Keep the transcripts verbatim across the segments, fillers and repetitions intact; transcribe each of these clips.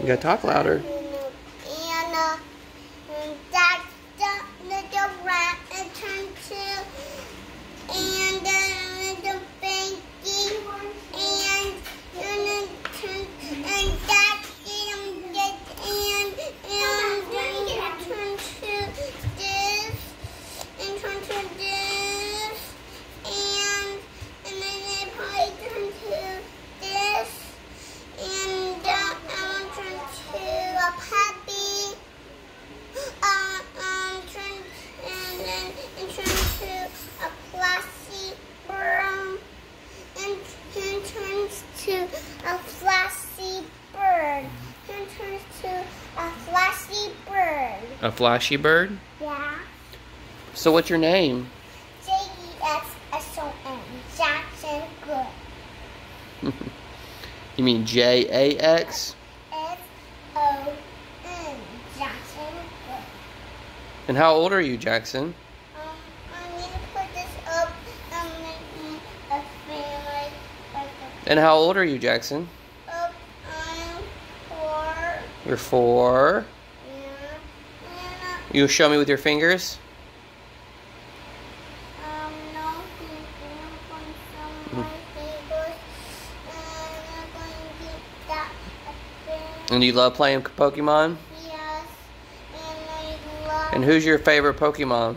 You gotta talk louder. And uh, that's the little rat and turned to, and the little baby, and and it turned, and that's the get and and then it turned to this, and turned to this, and and then it probably turned to this, and uh, I want turned to a puppy. Uh, um, turn, and then it turns to a flashy bird, and then turns to a flashy bird, and turns to a flashy bird. A flashy bird? Yeah. So what's your name? J E X S O N. Jackson Good. You mean J A X? S O N. Jackson Good. And how old are you, Jackson? Um, I need to put this up and make me a family like a And how old are you, Jackson? up. I'm four. You're four. Yeah. And You show me with your fingers? uh, um, no, I'm going to show my fingers, and I'm going to get that a thing. And you love playing Pokemon? Yes. And I love. And who's your favorite Pokemon? Um,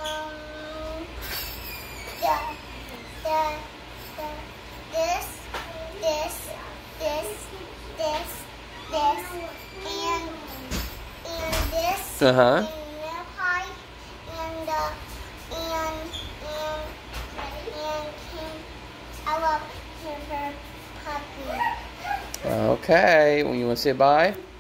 the, the, the, this, this, this, this, this, and, and this, Uh-huh. and the pie, and, uh, and, and, and, and, I love her puppy. Okay. Well, you want to say bye?